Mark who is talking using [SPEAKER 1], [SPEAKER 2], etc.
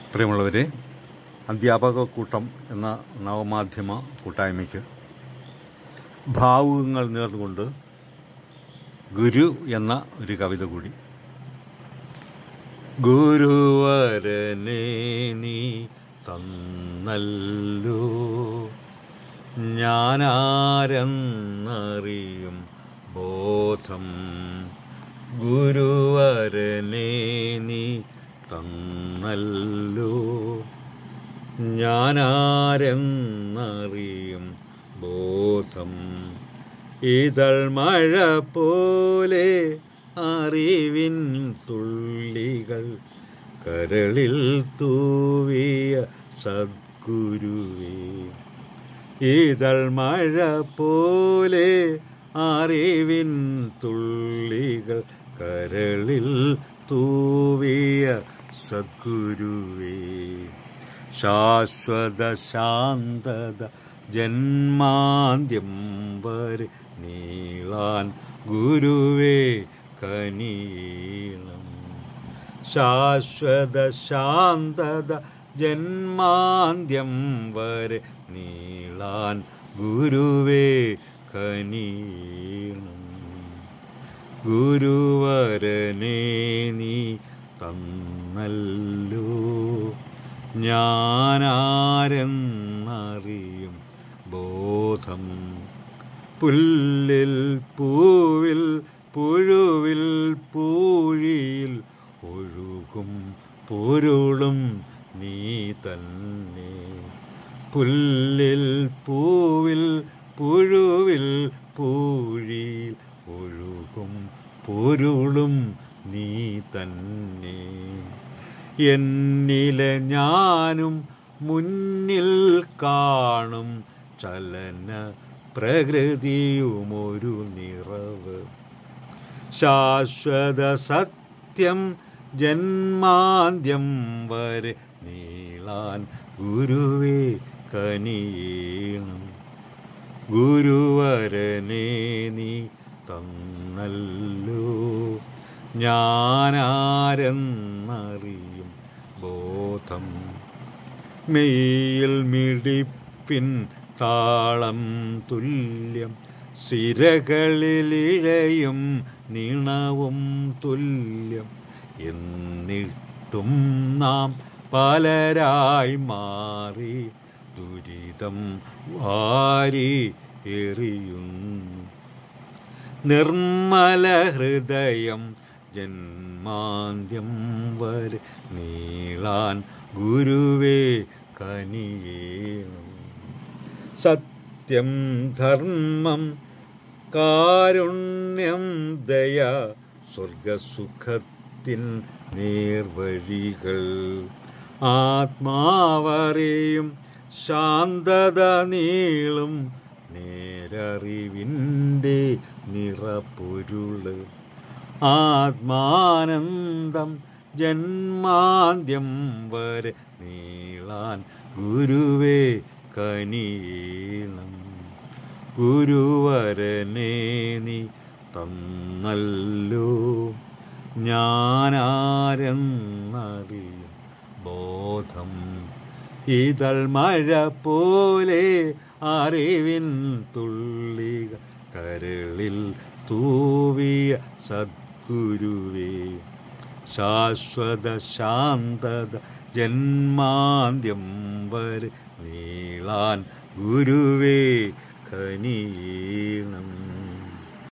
[SPEAKER 1] പ്രിയമുള്ളവരെ, അധ്യാപക കൂട്ടം എന്ന നവമാധ്യമ കൂട്ടായ്മയ്ക്ക് ഭാവുകങ്ങൾ നേർന്നുകൊണ്ട് ഗുരു എന്ന ഒരു കവിത കൂടി. ഗുരുവരനെ നീ തന്നല്ലോ, ഞാനാരെന്നറിയും ബോധം. ഗുരുവരനെ നീ തന്നല്ലോ, ഞാനാരെന്നറിയും ബോധം. ഇതൾ മഴ പോലെ അറിവിൻ തുള്ളികൾ കരളിൽ തൂവിയ സദ്ഗുരുവേ. ഇതൾ മഴ പോലെ അറിവിൻ തുള്ളികൾ കരളിൽ തൂവിയ സദ്ഗുരുവേ. ശാശ്വത ശാന്തത ജന്മാന്ത്യം വരെ നീളാൻ ഗുരുവേ കനിയണം. ശാശ്വത ശാന്തത ജന്മാന്ത്യം വരെ നീളാൻ ഗുരുവേ കനിയണം. ഗുരുവരനെ നീ തന്നല്ലോ, ഞാനാരെന്നറിയും ബോധം. പുല്ലിൽ പൂവിൽ പുഴുവിൽ പൂഴിയിൽ ഒഴുകും പൊരുളും നീ തന്നെ. പുല്ലിൽ പൂവിൽ പുഴുവിൽ പൂഴിയിൽ ഒഴുകും പൊരുളും നീ തന്നെ. എന്നിലെ ഞാനും മുന്നിൽ കാണും ചലന പ്രകൃതിയുമൊരു നിറവ്. ശാശ്വത സത്യം ജന്മാന്ത്യം വരെ നീളാൻ ഗുരുവേ കനിയണം. ഗുരുവരനെ നീ തന്നല്ലോ, ഞാനാരെന്നറിയും ബോധം. മെയ്യിൽ മിടിപ്പിൻ താളം തുല്യം, സിരകളിലിഴയും നിണവും തുല്യം. എന്നിട്ടും നാം പലരായി മാറി ദുരിതം വാരി എറിയുന്നു. നിർമ്മല ഹൃദയം ജന്മാന്ത്യം വരെ നീളാൻ ഗുരുവേ കനിയണം. സത്യം ധർമ്മം കാരുണ്യം ദയ സ്വർഗസുഖത്തിൻ നേർവഴികൾ. ആത്മാവറിയും ശാന്തത നീളും നേരറിവിൻ്റെ നിറപ്പൊരുള്. ആത്മാനന്ദം ജന്മാന്ത്യം വരെ നീളാൻ ഗുരുവേ കനിയണം. ഗുരുവരനെ നീ തന്നല്ലോ, ഞാനാരെന്നറിയും ബോധം. ഇതൾ മഴ പോലെ അറിവിൻ തുള്ളികൾ കരളിൽ തൂവിയ സദ്ഗുരുവേ. ശാശ്വത ശാന്തത ജന്മാന്ത്യം വരെ നീളാൻ ഗുരുവേ കനിയണം.